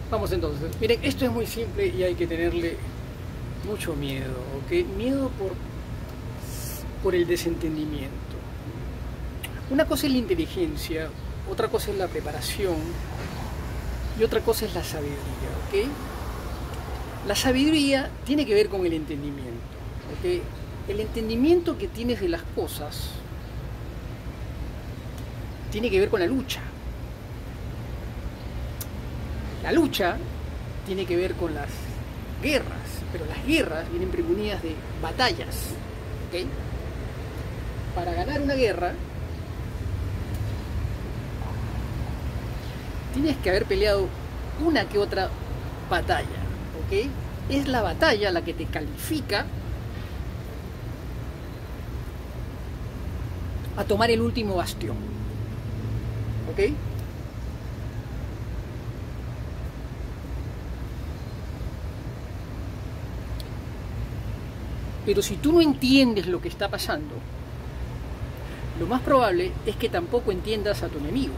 Vamos entonces. Miren, esto es muy simple y hay que tenerle mucho miedo, ¿ok? Miedo por el desentendimiento. Una cosa es la inteligencia, otra cosa es la preparación y otra cosa es la sabiduría, ¿ok? La sabiduría tiene que ver con el entendimiento, ¿ok? El entendimiento que tienes de las cosas tiene que ver con la lucha. La lucha tiene que ver con las guerras, pero las guerras vienen premunidas de batallas, ¿ok? Para ganar una guerra tienes que haber peleado una que otra batalla, ¿ok? Es la batalla la que te califica a tomar el último bastión, ¿ok? Pero si tú no entiendes lo que está pasando, lo más probable es que tampoco entiendas a tu enemigo.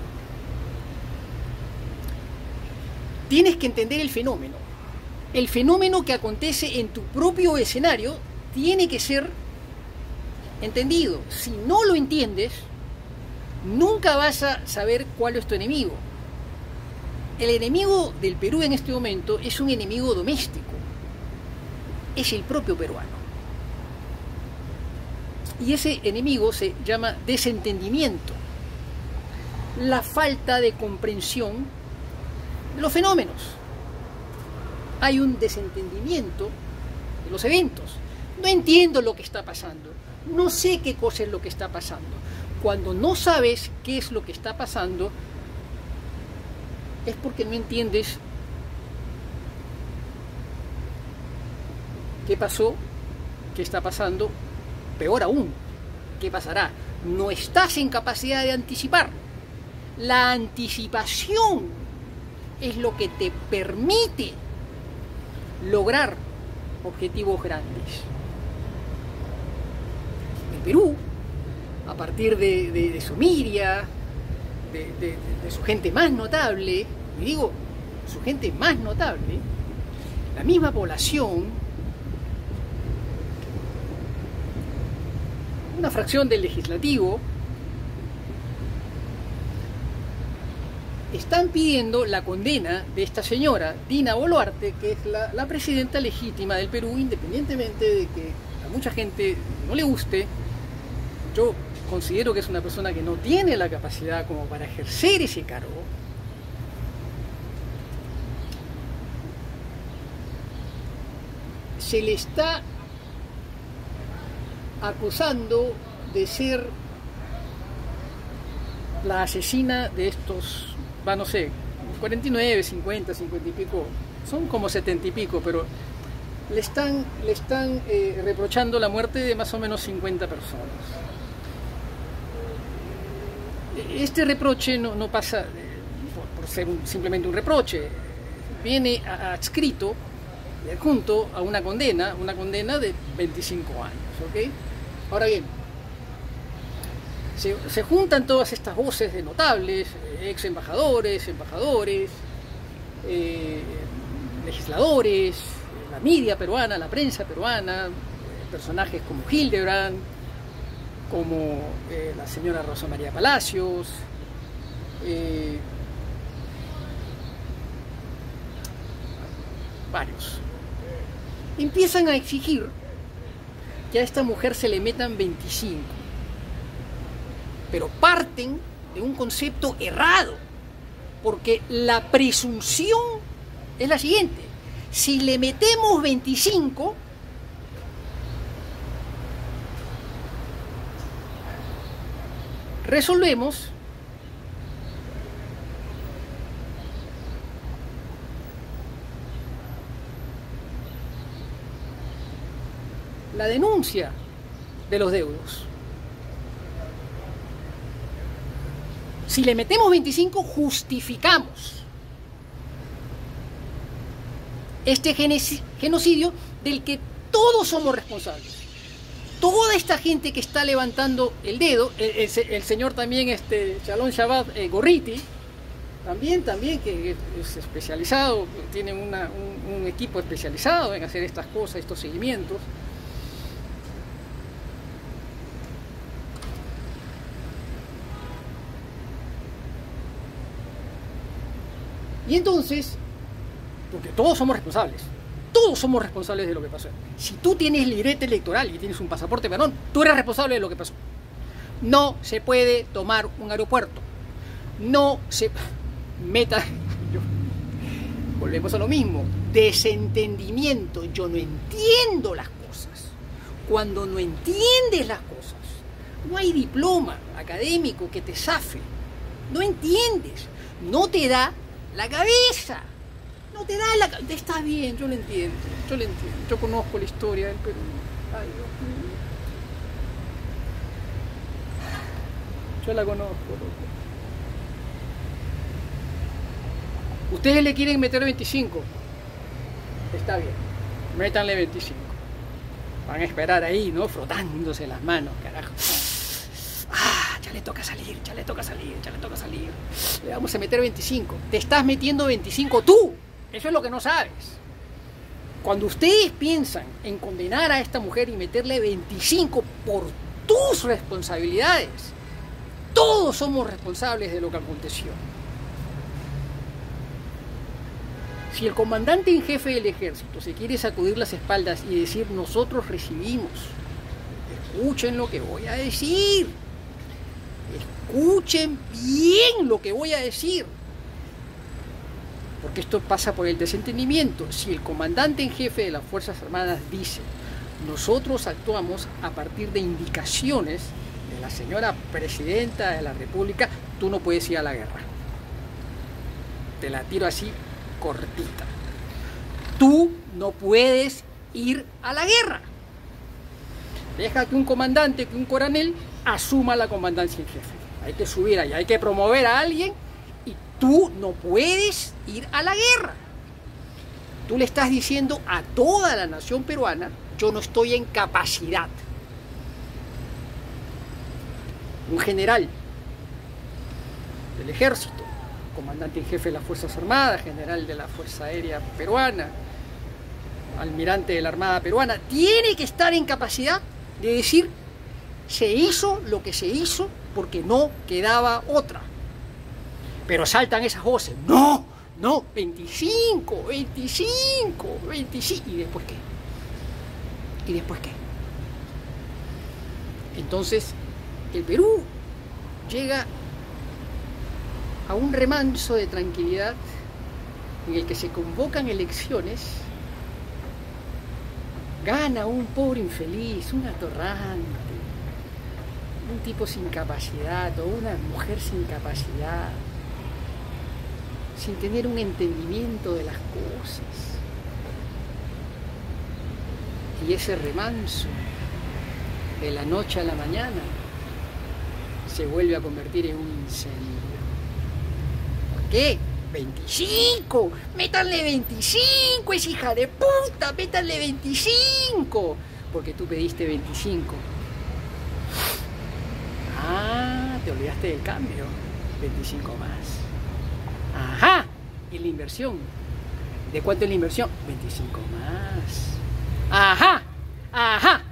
Tienes que entender el fenómeno. El fenómeno que acontece en tu propio escenario tiene que ser entendido. Si no lo entiendes, nunca vas a saber cuál es tu enemigo. El enemigo del Perú en este momento es un enemigo doméstico. Es el propio peruano. Y ese enemigo se llama desentendimiento. La falta de comprensión de los fenómenos. Hay un desentendimiento de los eventos. No entiendo lo que está pasando. No sé qué cosa es lo que está pasando. Cuando no sabes qué es lo que está pasando, es porque no entiendes qué pasó, qué está pasando. Peor aún, ¿qué pasará? No estás en capacidad de anticipar. La anticipación es lo que te permite lograr objetivos grandes. El Perú, a partir de su miria, de su gente más notable, y digo, su gente más notable, la misma población, una fracción del legislativo, están pidiendo la condena de esta señora, Dina Boluarte, que es la presidenta legítima del Perú, independientemente de que a mucha gente no le guste. Yo considero que es una persona que no tiene la capacidad como para ejercer ese cargo. Se le está acusando de ser la asesina de estos, no sé, 49, 50, 50 y pico, son como 70 y pico, pero le están reprochando la muerte de más o menos 50 personas. Este reproche no pasa por ser simplemente un reproche, viene adscrito, adjunto a una condena de 25 años, ¿ok? Ahora bien, se juntan todas estas voces de notables, ex embajadores, legisladores, la media peruana, la prensa peruana, personajes como Hildebrand, como la señora Rosa María Palacios, varios. Empiezan a exigir que a esta mujer se le metan 25, pero parten de un concepto errado, porque la presunción es la siguiente: si le metemos 25, resolvemos la denuncia de los deudos. Si le metemos 25, justificamos este genocidio del que todos somos responsables. Toda esta gente que está levantando el dedo, el señor también Shalom Shabbat Gorriti, también que es especializado, tiene un equipo especializado en hacer estas cosas, estos seguimientos. Y entonces, porque todos somos responsables de lo que pasó. Si tú tienes libreta electoral y tienes un pasaporte peruano, tú eres responsable de lo que pasó. No se puede tomar un aeropuerto. No se meta. Volvemos a lo mismo. Desentendimiento. Yo no entiendo las cosas. Cuando no entiendes las cosas, no hay diploma académico que te zafe. No entiendes. No te da la cabeza. No te da la cabeza. Está bien, yo lo entiendo. Yo conozco la historia del Perú. Ay, Dios mío. Yo la conozco, loco. Ustedes le quieren meter 25. Está bien. Métanle 25. Van a esperar ahí, ¿no? Frotándose las manos, carajo. Ya le toca salir. Le vamos a meter 25. Te estás metiendo 25 tú. Eso es lo que no sabes. Cuando ustedes piensan en condenar a esta mujer y meterle 25 por tus responsabilidades, todos somos responsables de lo que aconteció. Si el comandante en jefe del ejército se quiere sacudir las espaldas y decir nosotros recibimos, escuchen lo que voy a decir. Escuchen bien lo que voy a decir. Porque esto pasa por el desentendimiento. Si el comandante en jefe de las Fuerzas Armadas dice nosotros actuamos a partir de indicaciones de la señora Presidenta de la República, tú no puedes ir a la guerra. Te la tiro así cortita. Tú no puedes ir a la guerra. Deja que un comandante, que un coronel asuma la comandancia en jefe. Hay que subir allá, hay que promover a alguien y tú no puedes ir a la guerra. Tú le estás diciendo a toda la nación peruana, yo no estoy en capacidad. Un general del ejército, comandante en jefe de las Fuerzas Armadas, general de la Fuerza Aérea Peruana, almirante de la Armada Peruana, tiene que estar en capacidad de decir, se hizo lo que se hizo porque no quedaba otra. Pero saltan esas voces, no, 25, 25, 25, ¿y después qué? ¿Y después qué? Entonces, el Perú llega a un remanso de tranquilidad en el que se convocan elecciones, gana un pobre infeliz, un atorrante, un tipo sin capacidad o una mujer sin capacidad, sin tener un entendimiento de las cosas. Y ese remanso, de la noche a la mañana, se vuelve a convertir en un incendio. ¿Por qué? 25, métanle 25, es hija de puta, métanle 25, porque tú pediste 25. Te olvidaste del cambio, 25 más. Ajá, y la inversión, ¿de cuánto es la inversión? 25 más. Ajá.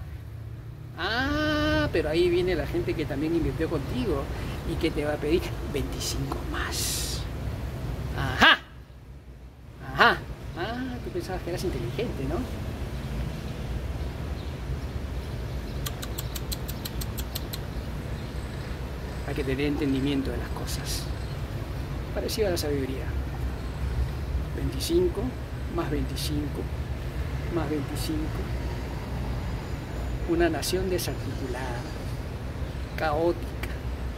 Pero ahí viene la gente que también invirtió contigo y que te va a pedir 25 más. Ajá. Tú pensabas que eras inteligente, ¿no? Hay que tener entendimiento de las cosas. Parecido a la sabiduría. 25 más 25 más 25. Una nación desarticulada, caótica,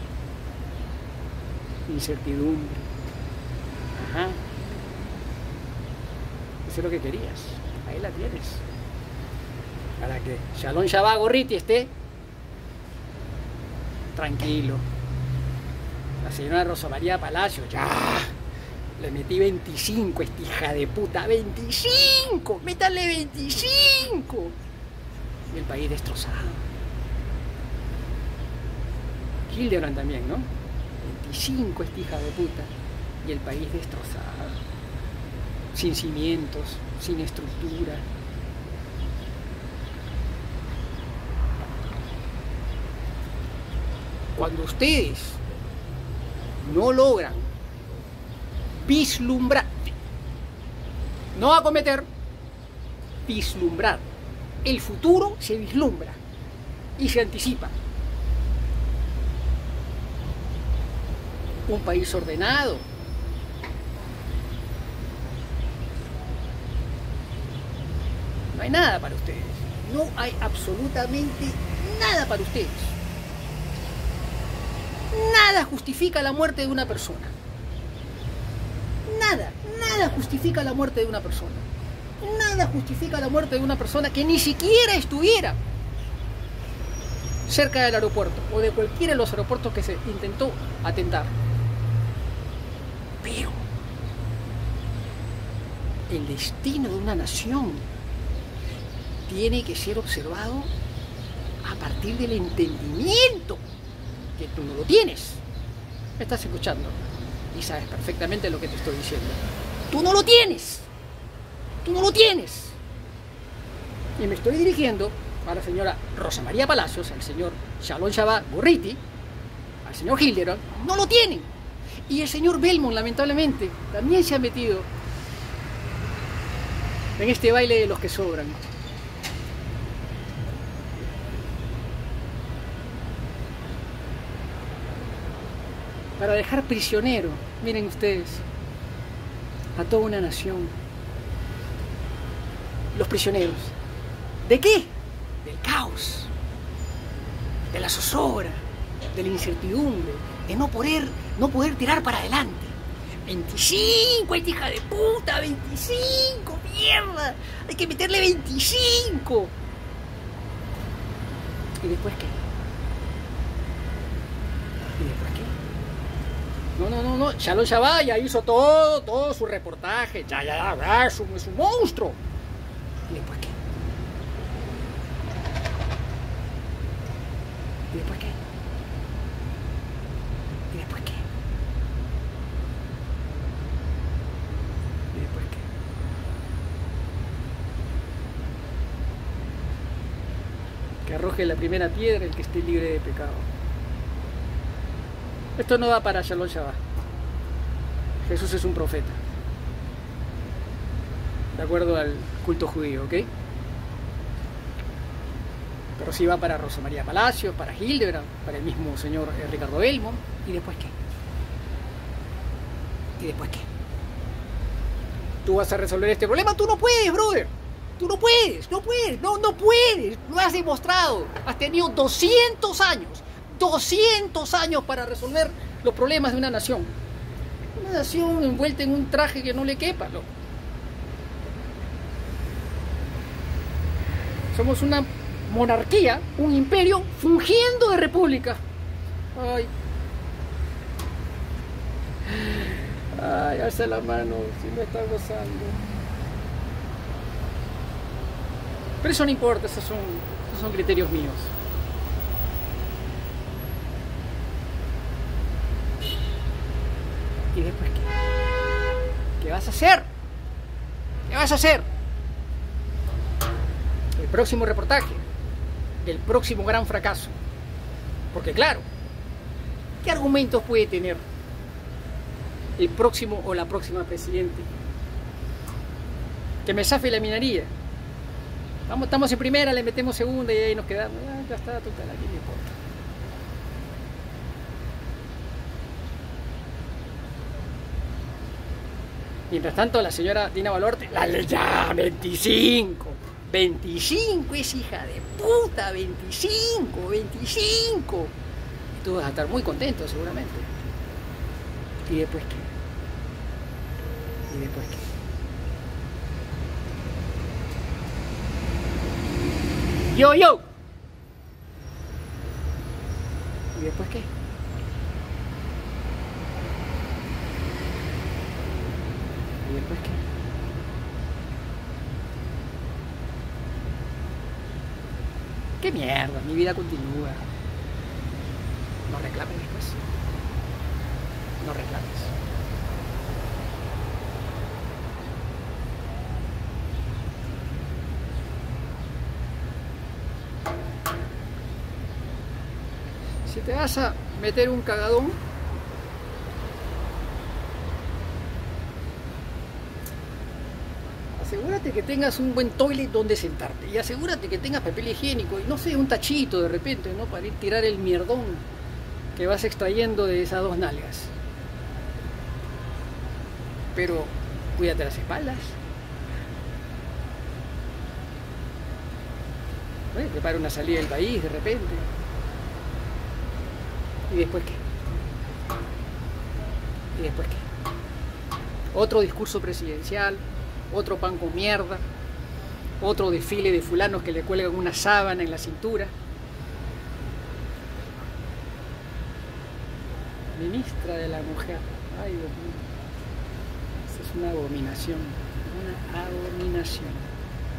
incertidumbre. Ajá. Eso es lo que querías. Ahí la tienes. Para que Shalom Shabbat Gorriti esté tranquilo. La señora Rosa María Palacio, ya. Le metí 25, esta hija de puta. 25, métale 25. Y el país destrozado. Hildebrand también, ¿no? 25, esta hija de puta. y el país destrozado, sin cimientos, sin estructura. Cuando ustedes no logran vislumbrar, no acometer, vislumbrar, el futuro se vislumbra y se anticipa. Un país ordenado, no hay nada para ustedes, no hay absolutamente nada para ustedes. Nada justifica la muerte de una persona. Nada justifica la muerte de una persona. Nada justifica la muerte de una persona que ni siquiera estuviera cerca del aeropuerto o de cualquiera de los aeropuertos que se intentó atentar. Pero el destino de una nación tiene que ser observado a partir del entendimiento, que tú no lo tienes. Me estás escuchando y sabes perfectamente lo que te estoy diciendo. Tú no lo tienes. Tú no lo tienes. Y me estoy dirigiendo a la señora Rosa María Palacios, al señor Shalom Shabbat Gurriti, al señor Hildebrand. No lo tienen. Y el señor Belmont, lamentablemente, también se ha metido en este baile de los que sobran. Para dejar prisionero, miren ustedes, a toda una nación. Los prisioneros. ¿De qué? Del caos, de la zozobra, de la incertidumbre, de no poder tirar para adelante. 25, esta hija de puta, 25, mierda, hay que meterle 25. ¿Y después qué? ¿Y después qué? No, Shalom Shabbat ya hizo todo su reportaje, ya, es un monstruo. ¿Y después qué? ¿Y después qué? ¿Y después qué? ¿Y después qué? Que arroje la primera piedra el que esté libre de pecado. Esto no va para Shalom Shabbat. Jesús es un profeta, de acuerdo al culto judío, ¿ok? Pero sí va para Rosa María Palacios, para Hildebrand, para el mismo señor Ricardo Belmont. ¿Y después qué? ¿Y después qué? ¿Tú vas a resolver este problema? Tú no puedes, brother. Tú no puedes, no puedes. Lo has demostrado. Has tenido 200 años para resolver los problemas de una nación. Una nación envuelta en un traje que no le quepa, loco. Somos una monarquía, un imperio fungiendo de república. Ay, alza la mano si me está gozando. Pero eso no importa, esos son criterios míos. ¿Y después qué? ¿Qué vas a hacer? ¿Qué vas a hacer? El próximo reportaje, el próximo gran fracaso. Porque claro, ¿qué argumentos puede tener el próximo o la próxima presidente? Que me zafe la minería. Estamos en primera, le metemos segunda y ahí nos quedamos. Ya está, total, aquí no importa. Mientras tanto, la señora Dina Boluarte, ya, 25 es hija de puta, 25. Y tú vas a estar muy contento seguramente. ¿Y después qué? ¿Y después qué? Yo. ¿Y después qué? ¿Y después qué? ¡Qué mierda! Mi vida continúa. No reclames después. No reclames. Si te vas a meter un cagadón, asegúrate que tengas un buen toilet donde sentarte y asegúrate que tengas papel higiénico y no sé, un tachito de repente, ¿no? Para ir tirar el mierdón que vas extrayendo de esas dos nalgas. Pero cuídate las espaldas. Prepara una salida del país de repente. ¿Y después qué? ¿Y después qué? Otro discurso presidencial, otro pan con mierda, otro desfile de fulanos que le cuelgan una sábana en la cintura. Ministra de la Mujer. Ay, Dios mío. Eso es una abominación. Una abominación.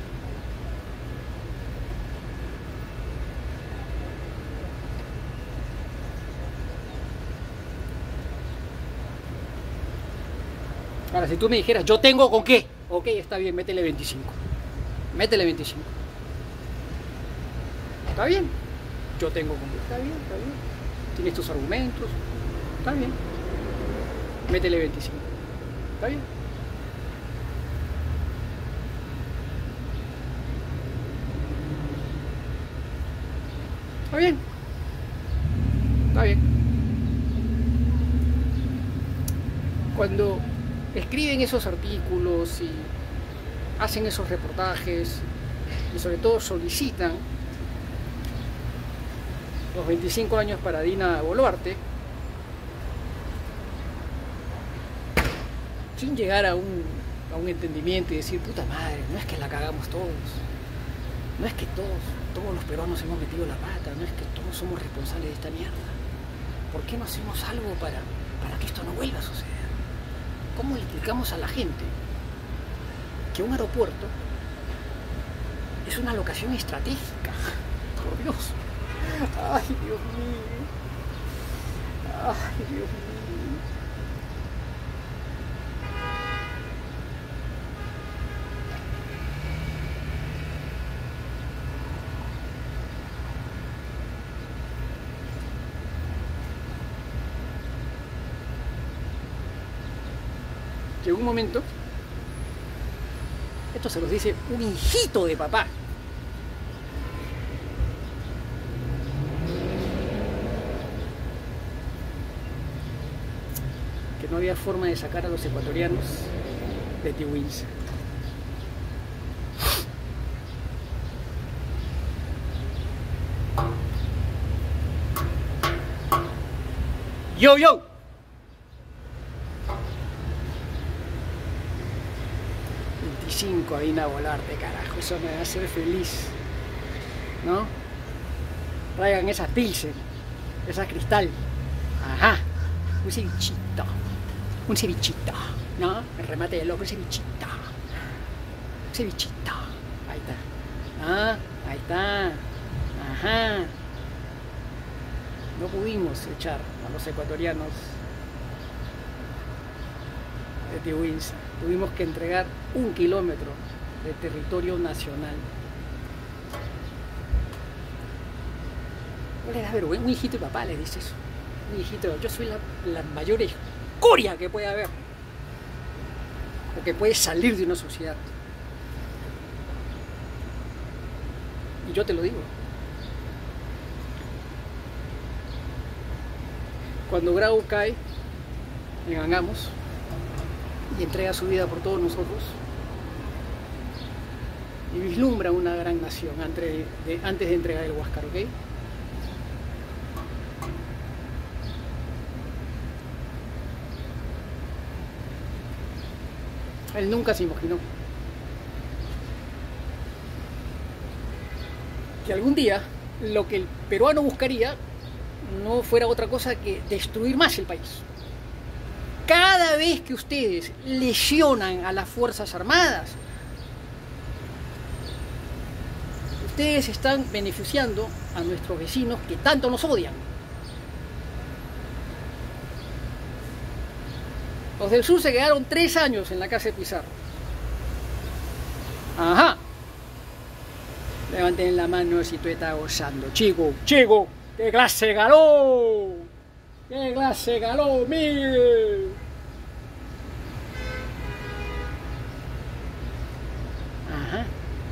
Ahora, si tú me dijeras, yo tengo con qué, ok, está bien, métele 25. Métele 25. Está bien, yo tengo con qué, está bien, está bien. Tienes tus argumentos, está bien. Métele 25. Está bien. Está bien. Está bien. Cuando escriben esos artículos y hacen esos reportajes y sobre todo solicitan los 25 años para Dina Boluarte, sin llegar a un entendimiento y decir, puta madre, no es que la cagamos todos, no es que todos los peruanos hemos metido la pata, no es que todos somos responsables de esta mierda. ¿Por qué no hacemos algo para que esto no vuelva a suceder? ¿Cómo le explicamos a la gente que un aeropuerto es una locación estratégica? Por Dios. Ay, Dios mío. Ay, Dios mío. Llegó un momento, esto se los dice un hijito de papá, que no había forma de sacar a los ecuatorianos de Tiwinsa. ¡Yo, yo! A Dina Boluarte, carajo, eso me va a hacer feliz, ¿no? Traigan esas pilsen, esa cristal, ajá, un cevichito, ¿no? El remate del loco, un cevichito, ahí está, ah, ahí está, ajá. No pudimos echar a los ecuatorianos de Tiwinsa. Tuvimos que entregar 1 kilómetro de territorio nacional. No le da vergüenza, un hijito de papá le dice eso. Un hijito, yo soy la mayor escoria que puede haber, o que puede salir de una sociedad. Y yo te lo digo. Cuando Grau cae en Angamos y entrega su vida por todos nosotros y vislumbra una gran nación antes de entregar el Huáscar, ¿ok? Él nunca se imaginó que algún día lo que el peruano buscaría no fuera otra cosa que destruir más el país. Cada vez que ustedes lesionan a las Fuerzas Armadas, ustedes están beneficiando a nuestros vecinos que tanto nos odian. Los del sur se quedaron 3 años en la casa de Pizarro. Ajá. Levanten la mano si tú estás gozando. Chico. ¡Qué clase ganó! ¡Qué clase ganó, Miguel! Ajá.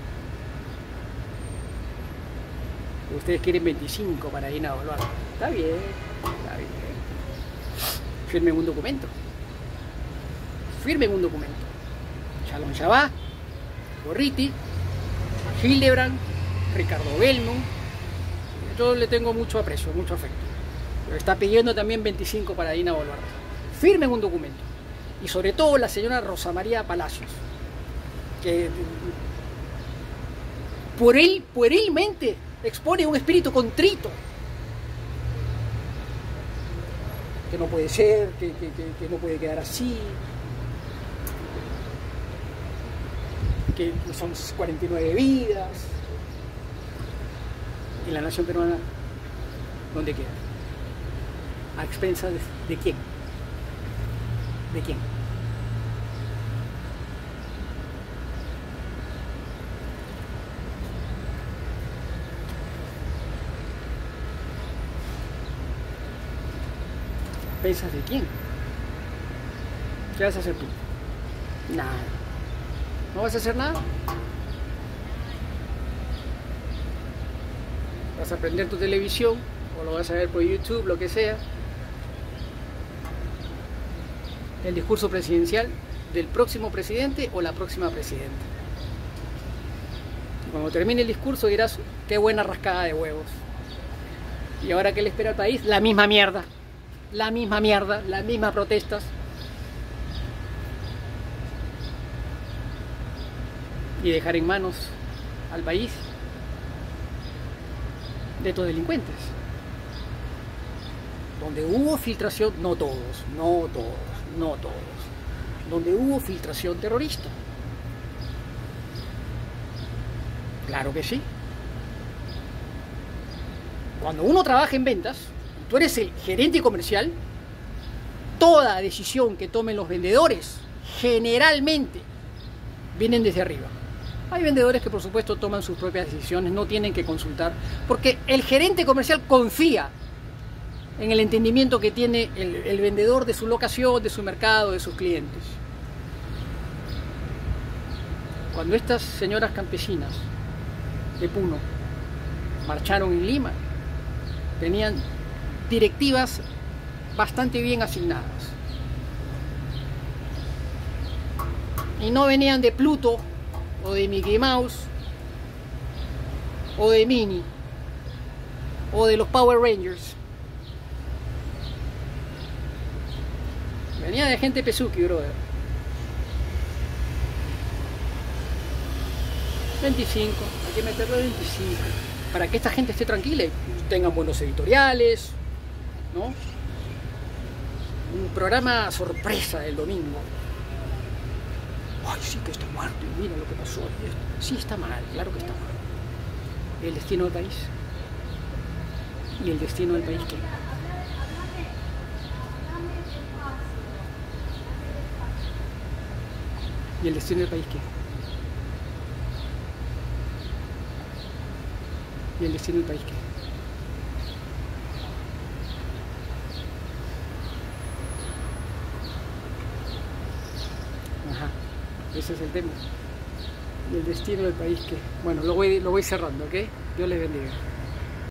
Ustedes quieren 25 para Dina Boluarte. Está bien, está bien. Firmen un documento. Firmen un documento. Shalom Shabbat, Gorriti, Hildebrand, Ricardo Belmont. Yo le tengo mucho aprecio, mucho afecto. Pero está pidiendo también 25 para Dina Boluarte. Firmen un documento. Y sobre todo la señora Rosa María Palacios, que puerilmente expone un espíritu contrito. Que no puede ser, que no puede quedar así. Que son 49 vidas. Y la nación peruana, ¿dónde queda? ¿A expensas de quién? ¿De quién? ¿A expensas de quién? ¿Qué vas a hacer tú? Nada. ¿No vas a hacer nada? Vas a prender tu televisión o lo vas a ver por YouTube, lo que sea. El discurso presidencial del próximo presidente o la próxima presidenta. Y cuando termine el discurso dirás, qué buena rascada de huevos. ¿Y ahora qué le espera al país? La misma mierda. La misma mierda, las mismas protestas. Y dejar en manos al país de estos delincuentes. Donde hubo filtración, no todos, donde hubo filtración terrorista. Claro que sí. Cuando uno trabaja en ventas, tú eres el gerente comercial, toda decisión que tomen los vendedores generalmente vienen desde arriba. Hay vendedores que por supuesto toman sus propias decisiones, no tienen que consultar, porque el gerente comercial confía en el entendimiento que tiene el vendedor de su locación, de su mercado, de sus clientes. Cuando estas señoras campesinas de Puno marcharon en Lima, tenían directivas bastante bien asignadas. Y no venían de Pluto, o de Mickey Mouse, o de Minnie, o de los Power Rangers. Venía de gente pesuki, brother. 25, hay que meterlo 25. Para que esta gente esté tranquila y tengan buenos editoriales, ¿no? Un programa sorpresa el domingo. Ay, sí que está muerto, y mira lo que pasó. Sí está mal, claro que está mal. El destino del país. ¿Y el destino del país qué? ¿Y el destino del país qué? ¿Y el destino del país qué? Ajá, ese es el tema. ¿Y el destino del país qué? Bueno, lo voy cerrando, ¿ok? Dios les bendiga.